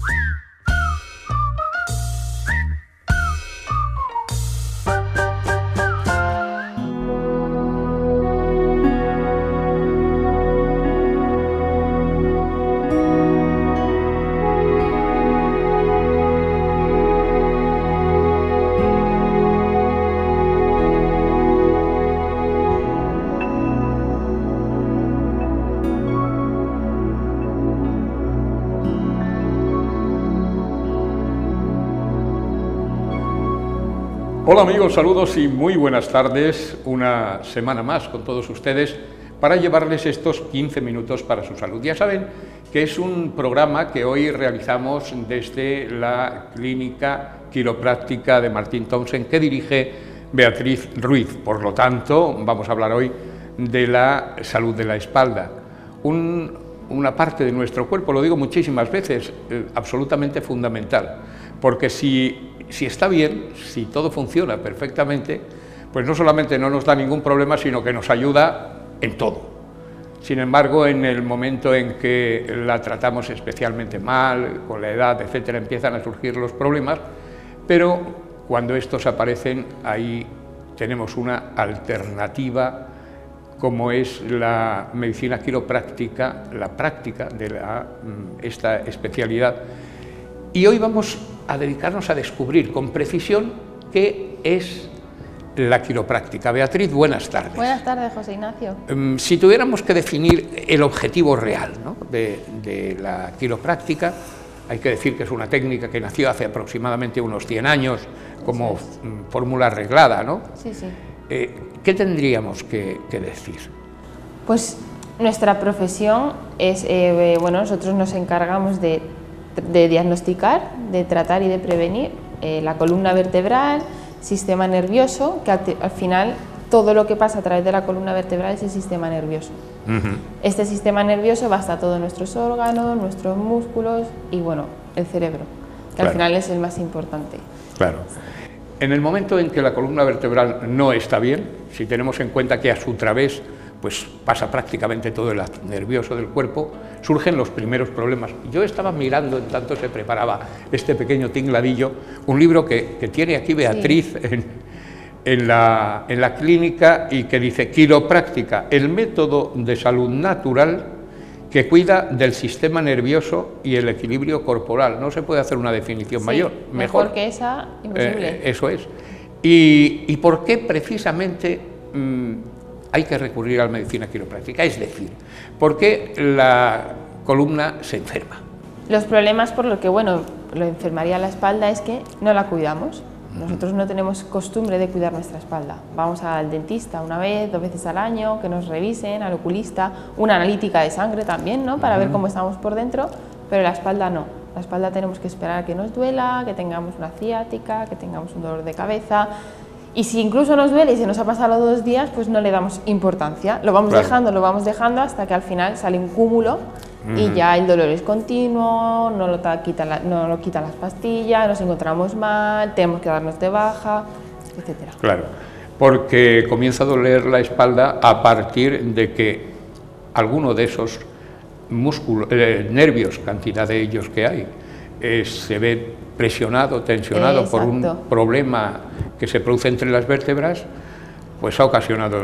Hola amigos, saludos y muy buenas tardes, una semana más con todos ustedes para llevarles estos 15 minutos para su salud. Ya saben que es un programa que hoy realizamos desde la Clínica Quiropráctica de Martin Townsend que dirige Beatriz Ruiz. Por lo tanto, vamos a hablar hoy de la salud de la espalda. Una parte de nuestro cuerpo, lo digo muchísimas veces, absolutamente fundamental, porque si está bien, si todo funciona perfectamente, pues no solamente no nos da ningún problema, sino que nos ayuda en todo. Sin embargo, en el momento en que la tratamos especialmente mal, con la edad, etcétera, empiezan a surgir los problemas, pero cuando estos aparecen, ahí tenemos una alternativa, como es la medicina quiropráctica, la práctica de esta especialidad. Y hoy vamos a dedicarnos a descubrir con precisión qué es la quiropráctica. Beatriz, buenas tardes. Buenas tardes, José Ignacio. Si tuviéramos que definir el objetivo real, ¿no?, de la quiropráctica, hay que decir que es una técnica que nació hace aproximadamente unos 100 años como fórmula arreglada, ¿no? Sí, sí. ¿Qué tendríamos que decir? Pues nuestra profesión es, bueno, nosotros nos encargamos de diagnosticar, de tratar y de prevenir la columna vertebral, sistema nervioso, que al final todo lo que pasa a través de la columna vertebral es el sistema nervioso. Este sistema nervioso va hasta todos nuestros órganos, nuestros músculos y bueno, el cerebro, que al final es el más importante. Claro. En el momento en que la columna vertebral no está bien, si tenemos en cuenta que a su través pues pasa prácticamente todo el nervioso del cuerpo, surgen los primeros problemas. Yo estaba mirando, en tanto se preparaba este pequeño tingladillo, un libro que tiene aquí Beatriz en la clínica y que dice Quiropráctica, el método de salud natural que cuida del sistema nervioso y el equilibrio corporal. No se puede hacer una definición mayor, mejor que esa, imposible. Eso es. ¿Y por qué precisamente hay que recurrir a la medicina quiropráctica? Es decir, ¿por qué la columna se enferma? Los problemas por lo que, bueno, lo enfermaría la espalda es que no la cuidamos. Nosotros no tenemos costumbre de cuidar nuestra espalda. Vamos al dentista una vez, 2 veces al año, que nos revisen, al oculista, una analítica de sangre también, ¿no?, para ver cómo estamos por dentro, pero la espalda no. La espalda tenemos que esperar a que nos duela, que tengamos una ciática, que tengamos un dolor de cabeza. Y si incluso nos duele y se nos ha pasado los 2 días, pues no le damos importancia. Lo vamos dejando hasta que al final sale un cúmulo y ya el dolor es continuo, no lo quitan las pastillas, nos encontramos mal, tenemos que darnos de baja, etcétera. Claro, porque comienza a doler la espalda a partir de que alguno de esos músculos, nervios, cantidad de ellos que hay, se ve presionado, tensionado por un problema que se produce entre las vértebras, pues ha ocasionado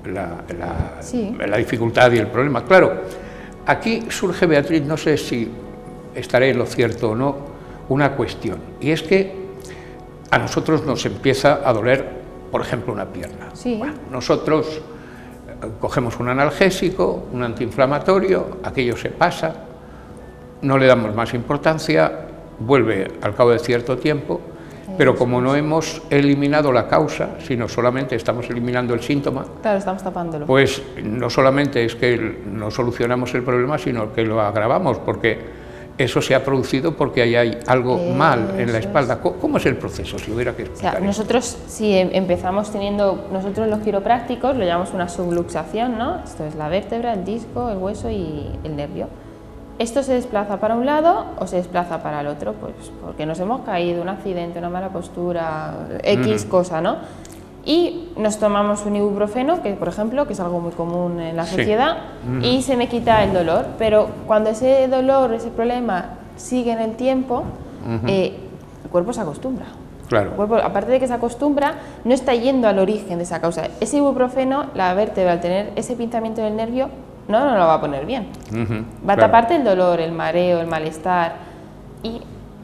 la dificultad y el problema. Claro, aquí surge, Beatriz, no sé si estaré en lo cierto o no, una cuestión, y es que a nosotros nos empieza a doler, por ejemplo, una pierna. Bueno, nosotros cogemos un analgésico, un antiinflamatorio, aquello se pasa, no le damos más importancia, vuelve al cabo de cierto tiempo, pero como no hemos eliminado la causa, sino solamente estamos eliminando el síntoma, claro, estamos tapándolo, pues no solamente es que no solucionamos el problema, sino que lo agravamos, porque eso se ha producido porque ahí hay algo mal en la espalda. ¿Cómo es el proceso, si hubiera que explicar? O sea, nosotros, si empezamos teniendo, nosotros los quiroprácticos lo llamamos una subluxación, ¿no? Esto es la vértebra, el disco, el hueso y el nervio. Esto se desplaza para un lado o se desplaza para el otro, pues porque nos hemos caído, un accidente, una mala postura, X cosa, ¿no? Y nos tomamos un ibuprofeno, que por ejemplo, que es algo muy común en la sociedad, y se me quita el dolor, pero cuando ese dolor, ese problema sigue en el tiempo, el cuerpo se acostumbra. Claro. El cuerpo, aparte de que se acostumbra, no está yendo al origen de esa causa. Ese ibuprofeno, la vértebra, al tener ese pinzamiento del nervio, no lo va a poner bien. Va a taparte el dolor, el mareo, el malestar. Y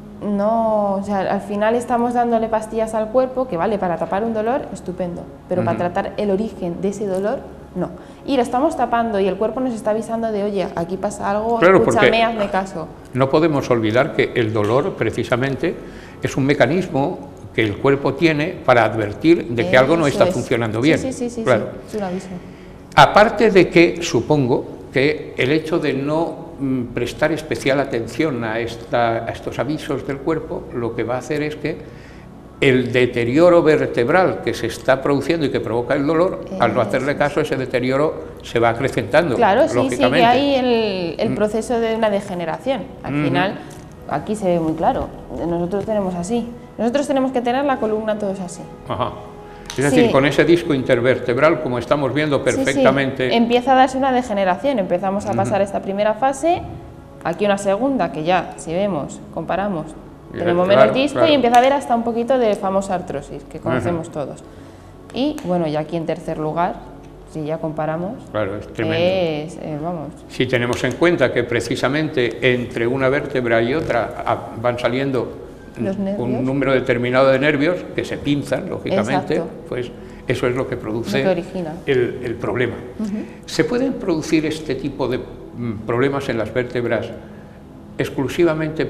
no, o sea, al final estamos dándole pastillas al cuerpo, que vale para tapar un dolor, estupendo, pero para tratar el origen de ese dolor, no. Y lo estamos tapando y el cuerpo nos está avisando de, oye, aquí pasa algo, claro, escúchame, hazme caso. No podemos olvidar que el dolor, precisamente, es un mecanismo que el cuerpo tiene para advertir de que algo no está funcionando bien. Sí, claro. es un aviso. Aparte de que, supongo, que el hecho de no prestar especial atención a estos avisos del cuerpo, lo que va a hacer es que el deterioro vertebral que se está produciendo y que provoca el dolor, al no hacerle caso, ese deterioro se va acrecentando. Claro, sí, lógicamente. sigue ahí el proceso de una degeneración. Al final, aquí se ve muy claro, nosotros tenemos así. Nosotros tenemos que tener la columna todos así. Ajá. Es decir, con ese disco intervertebral, como estamos viendo perfectamente... Sí. Empieza a darse una degeneración, empezamos a pasar esta primera fase, aquí una segunda, que ya, si vemos, comparamos, tenemos menos disco y empieza a haber hasta un poquito de famosa artrosis, que conocemos todos. Y bueno, ya aquí en tercer lugar, si ya comparamos, es tremendo. Vamos. Si tenemos en cuenta que precisamente entre una vértebra y otra van saliendo un número determinado de nervios que se pinzan, lógicamente. Exacto. Pues eso es lo que produce el problema. ¿Se pueden producir este tipo de problemas en las vértebras exclusivamente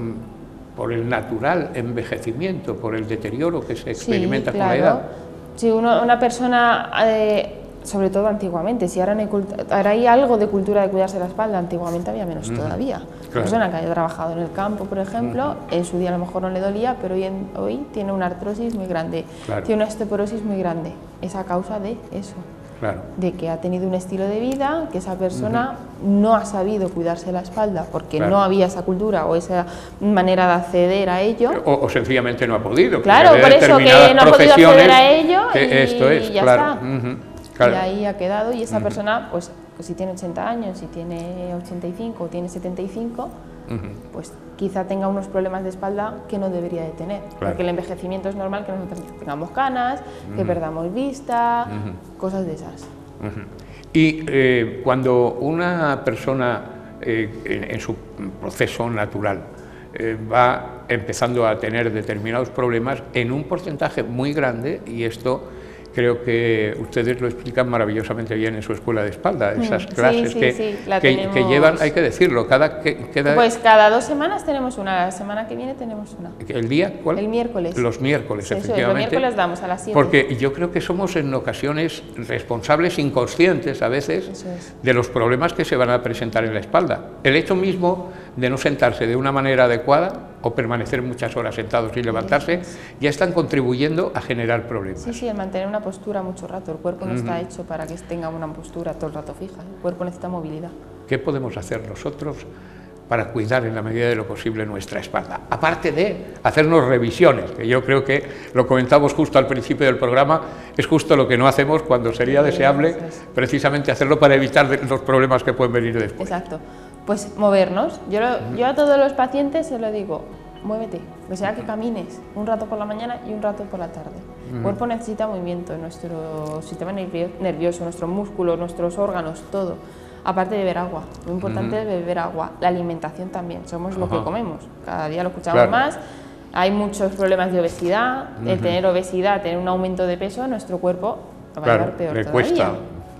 por el natural envejecimiento, por el deterioro que se experimenta con la edad? Si una persona, sobre todo antiguamente, si ahora hay algo de cultura de cuidarse la espalda, antiguamente había menos todavía. Una persona que haya trabajado en el campo, por ejemplo, en su día a lo mejor no le dolía, pero hoy tiene una artrosis muy grande, tiene una osteoporosis muy grande. Es a causa de eso. De que ha tenido un estilo de vida, que esa persona no ha sabido cuidarse la espalda porque no había esa cultura o esa manera de acceder a ello. O sencillamente no ha podido. Claro, por eso que no ha podido acceder a ello y ya está. Y ahí ha quedado y esa persona, pues si tiene 80 años, si tiene 85 o tiene 75, pues quizá tenga unos problemas de espalda que no debería de tener, porque el envejecimiento es normal que nosotros tengamos canas, que perdamos vista, cosas de esas. Y cuando una persona en su proceso natural va empezando a tener determinados problemas en un porcentaje muy grande, y esto creo que ustedes lo explican maravillosamente bien en su escuela de espalda, esas clases que llevan, hay que decirlo, pues cada 2 semanas tenemos una, la semana que viene tenemos una. ¿El día cuál? El miércoles. Los miércoles, efectivamente. Los miércoles damos a las 7. Porque yo creo que somos en ocasiones responsables, inconscientes a veces, de los problemas que se van a presentar en la espalda. El hecho mismo de no sentarse de una manera adecuada o permanecer muchas horas sentados sin levantarse, ya están contribuyendo a generar problemas. Sí, el mantener una postura mucho rato. El cuerpo no está hecho para que tenga una postura todo el rato fija. El cuerpo necesita movilidad. ¿Qué podemos hacer nosotros para cuidar en la medida de lo posible nuestra espalda? Aparte de hacernos revisiones, que yo creo que lo comentamos justo al principio del programa, es justo lo que no hacemos cuando sería deseable precisamente hacerlo para evitar los problemas que pueden venir después. Exacto. Pues movernos. Yo a todos los pacientes se lo digo, muévete, o sea que camines un rato por la mañana y un rato por la tarde. El cuerpo necesita movimiento, nuestro sistema nervioso, nuestros músculos, nuestros órganos, todo. Aparte de beber agua, muy importante es beber agua. La alimentación también, somos lo que comemos, cada día lo escuchamos más. Hay muchos problemas de obesidad, el tener obesidad, tener un aumento de peso, nuestro cuerpo va a llevar peor todavía. Cuesta.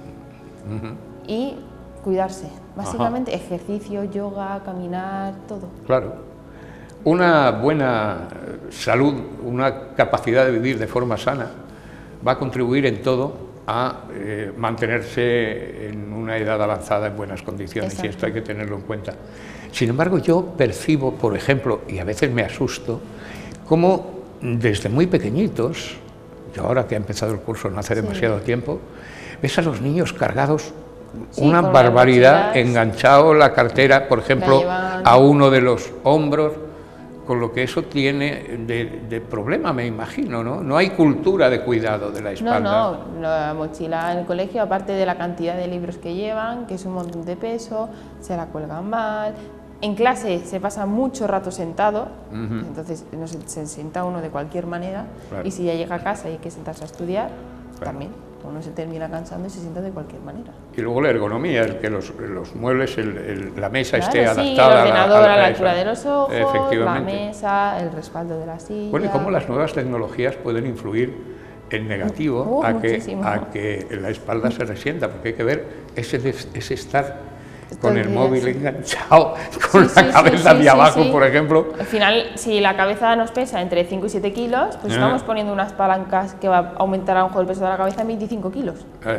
Y cuidarse, básicamente ejercicio, yoga, caminar, todo. Una buena salud, una capacidad de vivir de forma sana, va a contribuir en todo a mantenerse en una edad avanzada en buenas condiciones, y esto hay que tenerlo en cuenta. Sin embargo, yo percibo, por ejemplo, y a veces me asusto, cómo desde muy pequeñitos, yo ahora que he empezado el curso no hace demasiado tiempo, ves a los niños cargados una barbaridad, enganchado la cartera, por ejemplo, a uno de los hombros, con lo que eso tiene de problema, me imagino, ¿no? No hay cultura de cuidado de la espalda. No, la mochila en el colegio, aparte de la cantidad de libros que llevan, que es un montón de peso, se la cuelgan mal, En clase se pasa mucho rato sentado, entonces no se sienta uno de cualquier manera, y si ya llega a casa y hay que sentarse a estudiar, también uno se termina cansando y se sienta de cualquier manera. Y luego la ergonomía, el que los muebles, la mesa esté Sí, adaptada el ordenador a la altura de los ojos, la efectivamente. mesa, el respaldo de la silla. Bueno, y cómo las nuevas tecnologías pueden influir en negativo a que la espalda se resienta, porque hay que ver ese estar con el móvil enganchado, con la cabeza de abajo, por ejemplo. Al final, si la cabeza nos pesa entre 5 y 7 kilos, pues estamos poniendo unas palancas que va a aumentar a lo mejor el peso de la cabeza en 25 kilos.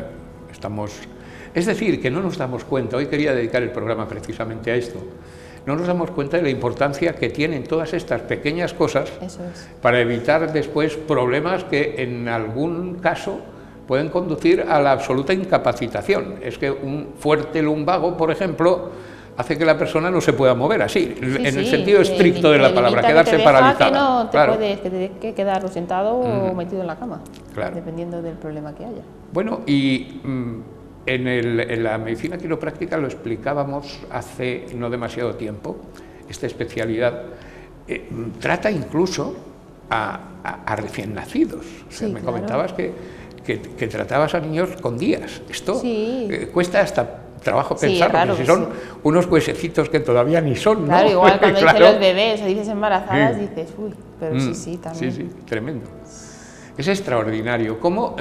Es decir, que no nos damos cuenta, hoy quería dedicar el programa precisamente a esto, no nos damos cuenta de la importancia que tienen todas estas pequeñas cosas para evitar después problemas que en algún caso pueden conducir a la absoluta incapacitación. Es que un fuerte lumbago, por ejemplo, hace que la persona no se pueda mover así, en el sentido estricto de la palabra, quedarse paralizada. Que te tienes que quedar sentado o metido en la cama, dependiendo del problema que haya. Bueno, y en la medicina quiropráctica lo explicábamos hace no demasiado tiempo, esta especialidad trata incluso a recién nacidos. O sea, me comentabas que tratabas a niños con días. Esto cuesta hasta trabajo pensarlo, claro, si son unos huesecitos que todavía ni son, ¿no? Claro, igual cuando dices los bebés o dices embarazadas, dices, uy, pero sí, también. Sí, tremendo. Es extraordinario cómo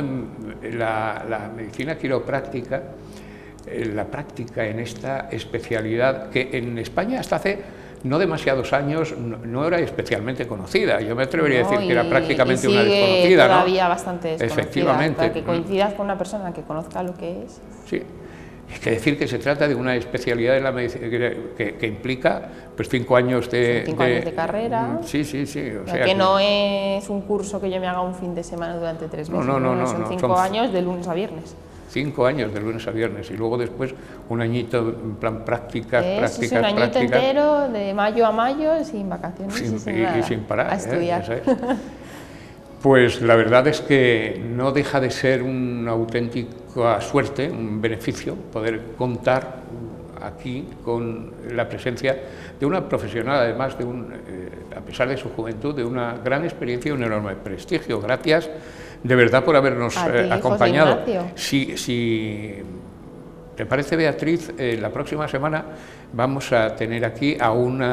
la medicina quiropráctica, la práctica en esta especialidad, que en España hasta hace no demasiados años no era especialmente conocida. Yo me atrevería a decir que era prácticamente una desconocida, todavía bastante desconocida. Efectivamente. Para que coincidas con una persona que conozca lo que es. Sí. Hay que decir que se trata de una especialidad de la medicina que implica pues 5 años de... 5 años de carrera. Sí. O sea que no es un curso que yo me haga un fin de semana durante 3 meses. No. Son 5 años de lunes a viernes. 5 años de lunes a viernes y luego después un añito en plan prácticas. Es un añito entero, de mayo a mayo, sin vacaciones y sin parar. A estudiar. Pues la verdad es que no deja de ser una auténtica suerte, un beneficio, poder contar aquí con la presencia de una profesional, además a pesar de su juventud, de una gran experiencia y un enorme prestigio. Gracias de verdad por habernos acompañado. Si te parece, Beatriz, la próxima semana vamos a tener aquí a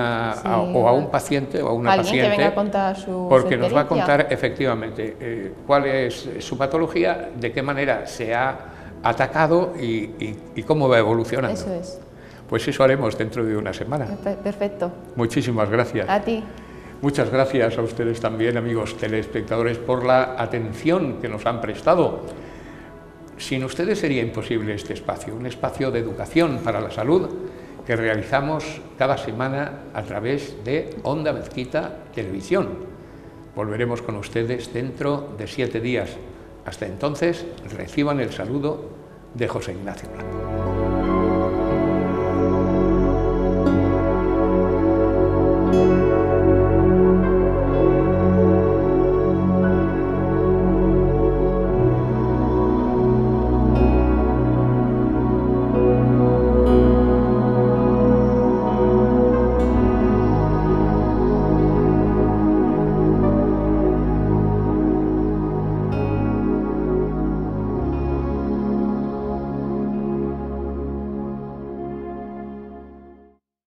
un paciente o a una paciente que venga a contar su porque nos va a contar efectivamente cuál es su patología, de qué manera se ha atacado y cómo va evolucionando. Eso es. Pues eso haremos dentro de una semana. Perfecto. Muchísimas gracias. A ti. Muchas gracias a ustedes también, amigos telespectadores, por la atención que nos han prestado. Sin ustedes sería imposible este espacio, un espacio de educación para la salud que realizamos cada semana a través de Onda Mezquita Televisión. Volveremos con ustedes dentro de 7 días. Hasta entonces, reciban el saludo de José Ignacio Blanco.